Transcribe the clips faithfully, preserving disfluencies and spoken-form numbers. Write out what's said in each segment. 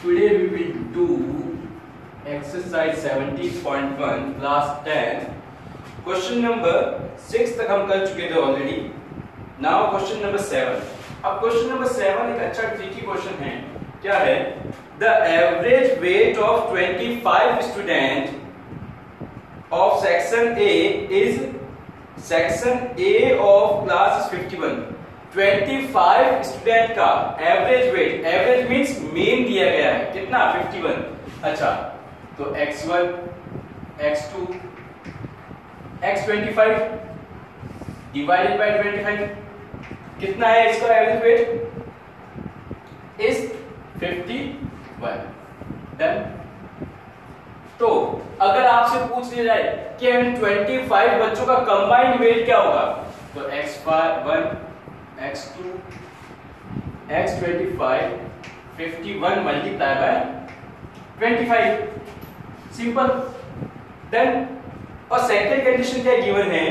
Today we will do exercise seventeen point one class ten. Question number six तक हम कर चुके थे already. Now question number seven. अब question number seven एक अच्छा tricky question है. क्या है? The average weight of twenty-five student of section A is section A of class is fifty-one. पच्चीस स्टूडेंट का average weight, average means mean दिया गया है कितना इक्यावन. अच्छा तो x one, x two, x twenty five divided by twenty five कितना है इसका एवरेज वेट इज इक्यावन. डन. तो अगर आपसे पूछ लिया जाए कि इन पच्चीस बच्चों का कंबाइंड वेट क्या होगा तो x one, x two, x twenty five, fifty one multiply by twenty five. Simple. Then और सेकंड कंडीशन क्या गिवन है,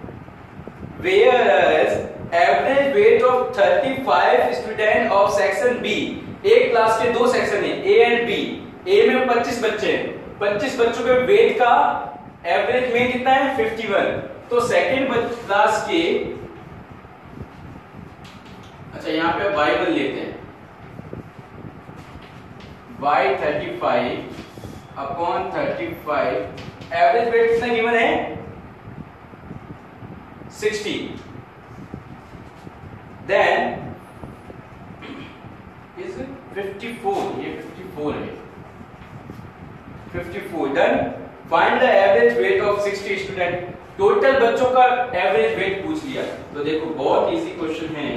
where average weight of thirty five student of section B. एक क्लास के दो section है ए एंड बी. ए में पच्चीस बच्चे हैं, पच्चीस बच्चों के वेट का एवरेज में कितना है इक्यावन. तो सेकंड क्लास के, अच्छा यहाँ पे y वन लेते हैं, y thirty five upon thirty five average weight कितना गिवन है sixty. Then is fifty four, ये फिफ्टी फोर है, fifty four. Done. Find the average weight of sixty student. Total बच्चों का एवरेज वेट पूछ लिया. तो देखो बहुत इजी क्वेश्चन है.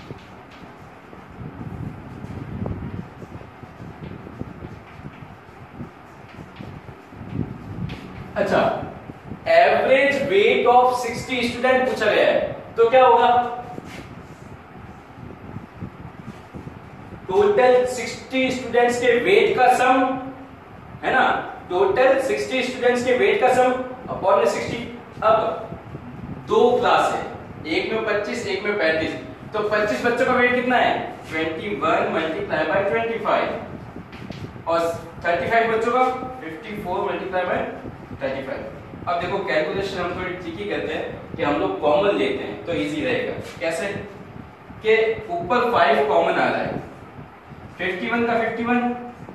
अच्छा average weight of sixty student पूछा गया है तो क्या होगा, टोटल सिक्सटी स्टूडेंट्स के वेट का सम है ना, टोटल सिक्सटी स्टूडेंट्स के वेट का सम अपॉन सिक्सटी. अब दो क्लास है, एक में पच्चीस, एक में पैंतीस. तो पच्चीस बच्चों का वेट कितना है इक्कीस मल्टीप्लाई बाय पच्चीस और पैंतीस बच्चों का चौवन मल्टीप्लाई बाय पैंतीस. अब देखो कैलकुलेशन हम थोड़ी ठीक ही करते हैं कि हम लोग कॉमन लेते हैं तो इजी रहेगा. कैसे कि ऊपर फाइव कॉमन आ रहा है, इक्यावन का इक्यावन,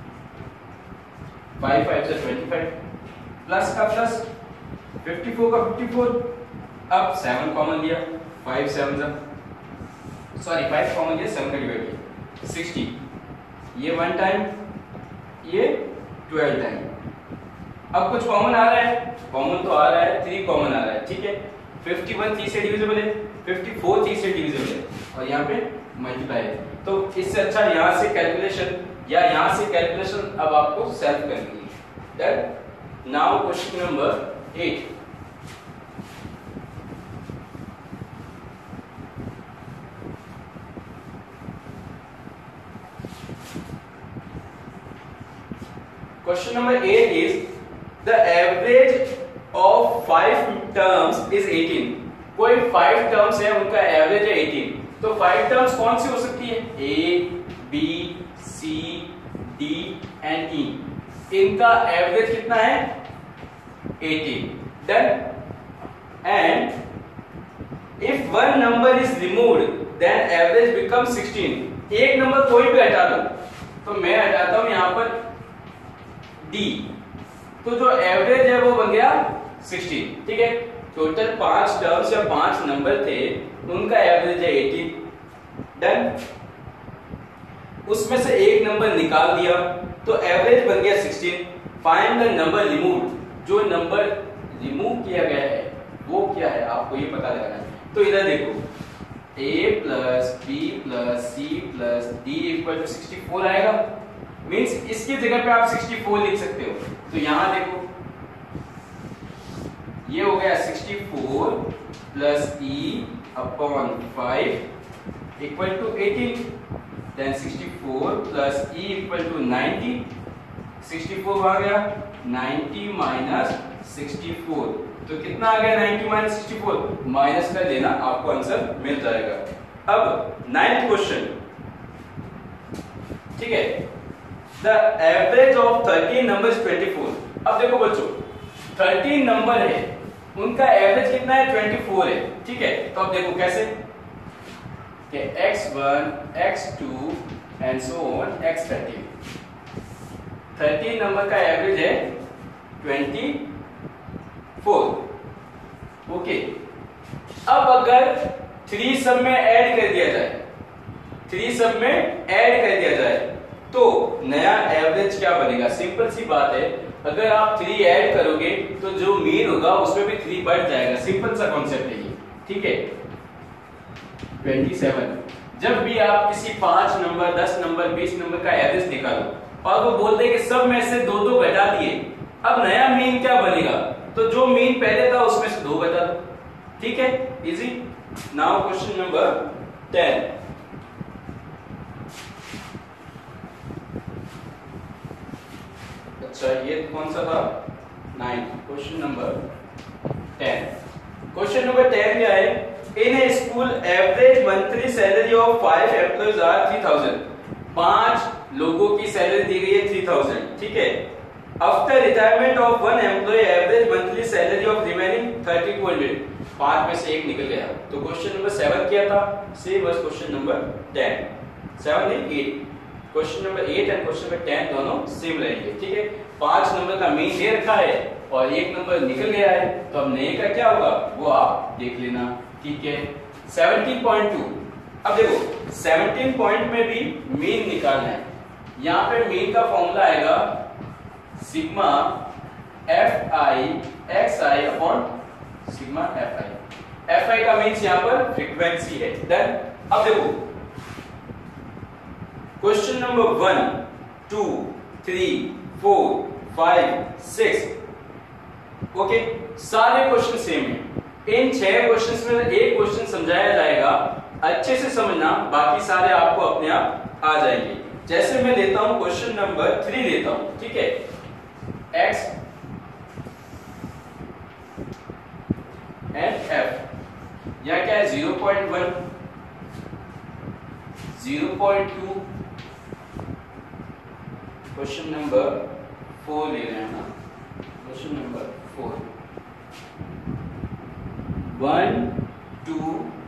फाइव फाइव से पच्चीस, प्लस का प्लस, चौवन का चौवन. अब सेवन कॉमन लिया, फाइव सेवन जा सॉरी फाइव कॉमन लिया, सेवन का डिवाइड किया, सिक्सटी. ये वन टाइम, ये ट्वेल्व टाइम. अब कुछ कॉमन आ रहा है, कॉमन तो आ रहा है, थ्री कॉमन आ रहा है. ठीक है, इक्यावन थ्री से डिविजिबल है, चौवन थ्री से डिविजिबल है और यहाँ पे मल्टीप्लाई है. तो इससे अच्छा यहाँ से कैलकुलेशन या यहाँ से कैलकुलेशन अब आपको सेल्फ करनी है. Done. Now question number eight. Question number eight is the average of five terms is eighteen. कोई five terms है, उनका एवरेज है eighteen. तो five terms कौन सी हो सकती है, A, B, C, D and E. इनका एवरेज कितना है eighteen. Done. And if one number is removed, then average becomes sixteen. एक नंबर कोई भी हटा दो, तो मैं हटाता हूं यहां पर D, तो जो एवरेज है वो बन गया सिक्सटीन. ठीक है, टोटल पांच टर्म्स या पांच नंबर थे, उनका एवरेज है एटीन. डन. उसमें से एक नंबर निकाल दिया तो एवरेज बन गया sixteen. Find the number removed. जो नंबर रिमूव किया गया है वो क्या है आपको ये पता लगाना है. तो इधर देखो, a plus b plus c plus d equal to sixty four आएगा. मींस इसकी जगह पे आप सिक्सटी फोर लिख सकते हो. तो यहां देखो, ये हो गया sixty four plus e upon five equal to eighteen. Then sixty four plus e equal to ninety. Sixty four आ गया, नाइंटी माइनस सिक्सटी फोर. तो कितना आ गया ninety minus sixty four? Minus कर देना, आपको आंसर मिल जाएगा. अब नाइन्थ क्वेश्चन. ठीक है, the average of thirteen number is twenty four. अब देखो बच्चों, थर्टीन नंबर है, उनका एवरेज कितना है, ट्वेंटी फोर है, ठीक है। तो अब देखो कैसे कि x one, x two and so on x thirteen. Thirteen number का एवरेज है ट्वेंटी फोर। ओके, अब अगर थ्री सब में ऐड कर दिया जाए, थ्री सब में ऐड कर दिया जाए तो नया एवरेज क्या बनेगा? सिंपल सी बात है, अगर आप थ्री ऐड करोगे तो जो मीन होगा उसमें भी थ्री बढ़ जाएगा। सिंपल सा कॉन्सेप्ट है ये, ठीक है। Twenty seven. जब भी आप किसी पांच नंबर, दस नंबर, बीस नंबर का एवरेज निकालो और वो बोलते हैं कि सब में से दो दो घटा दिए, अब नया मीन क्या बनेगा? तो जो मीन पहले था उसमें से दो घटा दो, ठीक है, easy. Now question number ten. अच्छा, ये कौन सा था? Nine. Question number ten. Question number ten क्या है? In a school average monthly salary of five employees are three thousand. पांच लोगों की सैलरी दी गई है थ्री थाउजेंड, ठीक है। After retirement of one employee average monthly salary of remaining thirty two hundred. पांच में से एक निकल गया। तो क्वेश्चन नंबर सेवन क्या था? Same was question number ten. Seven नहीं, eight. Question number eight and question number ten दोनों सेम रहेंगे, ठीक है। पांच नंबर का मीन दे रखा है और एक नंबर निकल गया है, तो अब नए का क्या होगा वो आप देख लेना, ठीक है। Seventeen point two. अब देखो, सेवनटीन पॉइंट में भी मीन निकालना है। यहाँ पे मीन का फॉर्मूला आएगा sigma f i x i upon sigma f i. F i का मीन्स यहाँ पर फ्रीक्वेंसी है। डन। अब देखो, question number one, two, three, four, five, six. Okay, सारे क्वेश्चन सेम है। इन छह क्वेश्चंस में एक क्वेश्चन समझाया जाएगा, अच्छे से समझना, बाकी सारे आपको अपने आप आ जाएंगे। जैसे मैं लेता हूं क्वेश्चन नंबर थ्री लेता हूं, ठीक है। एक्स एंड एफ, या क्या है? Zero point one, zero point two. Question number four ले रहे हैं ना, question number four, one, two,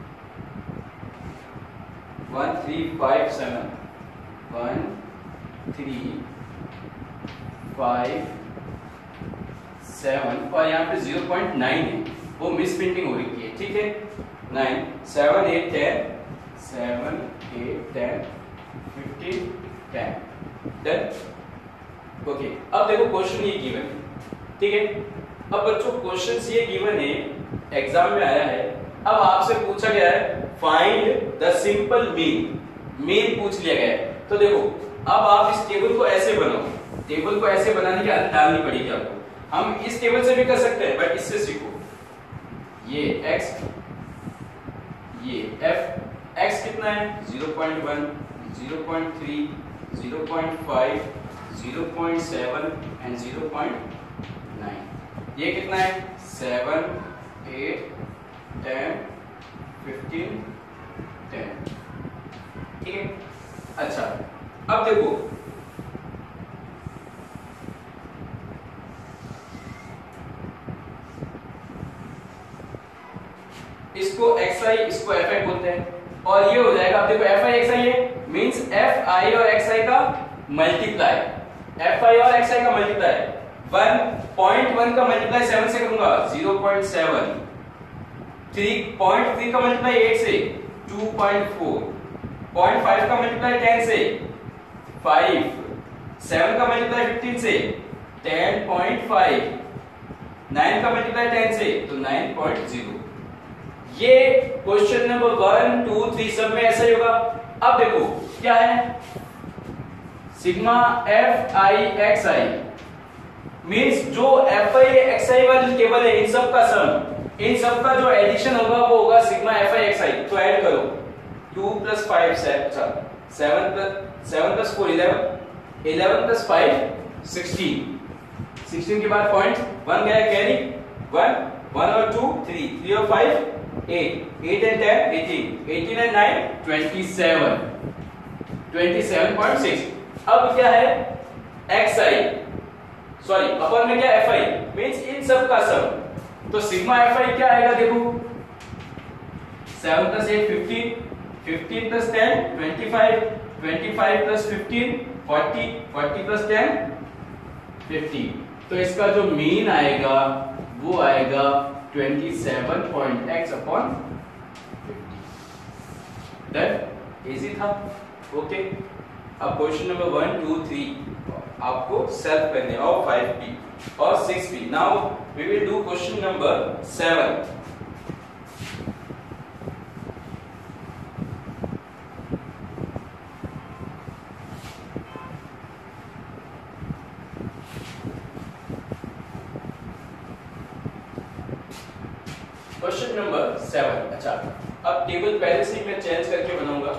one, three, five, seven, one, three, five, seven, और यहाँ पे ज़ीरो पॉइंट नाइन है, वो मिस प्रिंटिंग हो रही है, ठीक है। Nine, seven, eight, ten, seven, eight, ten, fifteen, ten. Done. Okay, अब देखो क्वेश्चन ये गिवन है, ठीक है। अब बच्चों क्वेश्चन ये गिवन है, एग्जाम में आया है। अब आपसे पूछा गया है find the simple mean. Mean पूछ लिया गया है, तो देखो अब आप इस टेबल को ऐसे बनाओ। टेबल को ऐसे बनाने की आदत डालनी पड़ेगी आपको। हम इस टेबल से भी कर सकते हैं, बट इससे सीखो। ये x, ये f। x कितना है? Zero point one, zero point three, zero point five, zero point seven and zero point nine. ये कितना है? Seven, eight, ten, fifteen, ten, ठीक है। अच्छा, अब देखो इसको xi, इसको fi बोलते हैं, और ये हो जाएगा। अब देखो fi xi है, मींस fi और xi का मल्टीप्लाई, fi और xi का मल्टीप्लाई। वन पॉइंट वन का मल्टीप्लाई सेवन से करूंगा, zero point seven. Three point three का मल्टीप्लाई एट से, two point four. Point five का मल्टीप्लाई टेन से, फाइव। सेवन का मल्टीप्लाई फिफ्टीन से, टेन पॉइंट फाइव। नाइन का मल्टीप्लाई टेन से, तो नाइन पॉइंट ज़ीरो। ये question number one, two, three सब में ऐसा ही होगा। अब देखो क्या है? Sigma f i x i, means जो एफ आई एक्स आई वाली टेबल है, इन सब का सम, इन सब का जो एडिशन होगा वो होगा sigma f i x i. तो ऐड करो, two plus five, seven plus seven plus four, eleven, eleven plus five, sixteen. Sixteen के बाद पॉइंट वन गया, कैरी वन, वन और टू, थ्री, थ्री और five, eight, eight and ten, eighteen, eighteen and nine, twenty seven, twenty seven point six. अब क्या है? X आई sorry अपन में क्या एफ आई मीन्स इन सब का सम। तो सिग्मा एफ आई क्या आएगा देखो, seven plus eight fifteen, fifteen plus ten twenty five, twenty five plus fifteen forty, forty plus ten fifty. तो इसका जो मीन आएगा वो आएगा twenty seven point x upon fifty. That easy था। ओके, अब question number one two three आपको self करने और फाइव बी और six B. Now we will do question number seven. Question number seven. अच्छा, अब टेबल पहले से मैं चेंज करके बनाऊंगा।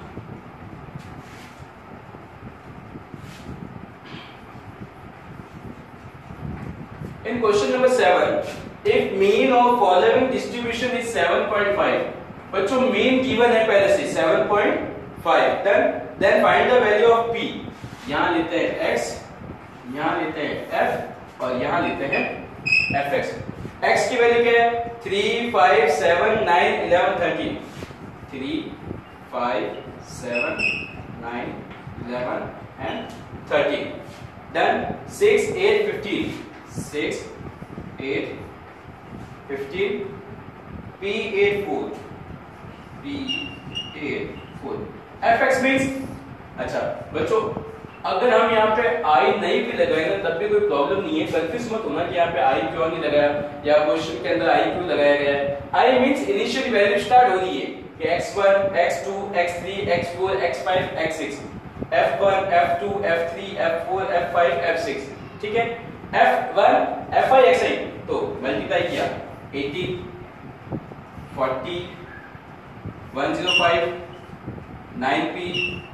In question number seven, if mean of following distribution is seven point five, बच्चों mean given है पहले से seven point five, then then find the value of p। यहाँ लेते हैं x, यहाँ लेते हैं f और यहाँ लेते हैं fx। x की वैल्यू क्या है? three, five, seven, nine, eleven, thirteen। three, five, seven, nine, eleven and thirteen। Then six, eight, fifteen। six, eight, fifteen, p eight, four, p eight, four, fx means। अच्छा बच्चों, अगर हम यहाँ पे i नहीं भी लगाए ना तब भी कोई प्रॉब्लम नहीं है, कंफ्यूज मत होना कि यहाँ पे i क्यों नहीं लगाया या क्वेश्चन के अंदर i क्यों लगाया गया है। i means initial value start हो रही है कि x one, x two, x three, x four, x five, x six, f one, f two, f three, f four, f five, f six. ठीक है, f one, f i, x i तो multiply किया eighteen, forty, one oh five, nine p,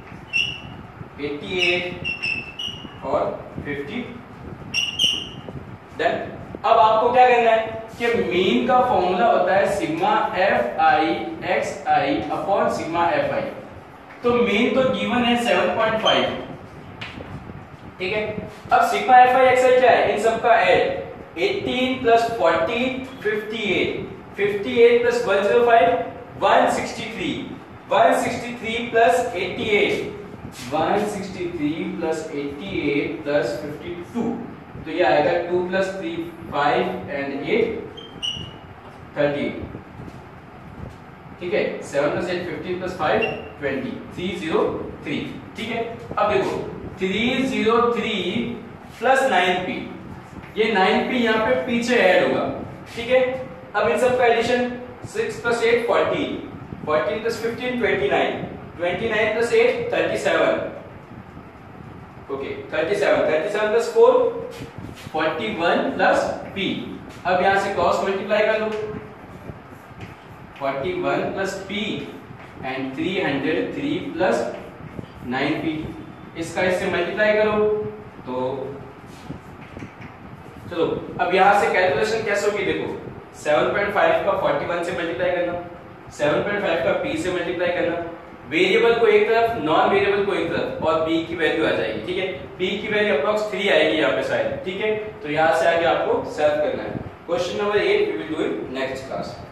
eighty-eight और fifty। Then अब आपको क्या करना है कि मीन का फॉर्मूला होता है sigma f i x i upon sigma f i. तो मीन तो गिवन है seven point five, ठीक है। अब sigma f i x i क्या है? इन सब का add eighteen plus forty, fifty-eight, fifty-eight plus one oh five, one sixty-three, one sixty-three plus eighty-eight, one sixty-three plus eighty-eight plus fifty-two। तो ये आएगा two plus three, five and eight, thirteen। ठीक है, seven plus eight, fifteen plus five, twenty, three oh three। ठीक है, अब देखो three oh three plus nine p, ये nine p यहाँ पे पीछे ऐड होगा। ठीक है, अब इन सब का addition six plus eight, fourteen, fourteen plus fifteen, twenty-nine, twenty-nine plus eight, thirty-seven। Okay, thirty-seven, thirty-seven plus four, forty-one plus p। अब यहाँ से क्रॉस मल्टीप्लाई कर लो, forty-one plus p and three hundred three plus nine p। इसका इससे multiply करो तो चलो अब यहां से कैलकुलेशन कैसे होगी देखो, seven point five का forty-one से मल्टीप्लाई करना, seven point five का p से मल्टीप्लाई करना, वेरिएबल को एक तरफ, नॉन वेरिएबल को एक तरफ और p की वैल्यू आ जाएगी। ठीक है, p की वैल्यू अप्रॉक्स थ्री आएगी यहाँ पे शायद। ठीक है, तो यहाँ से आगे आपको सॉल्व करना है। Question number eight we will do in next class.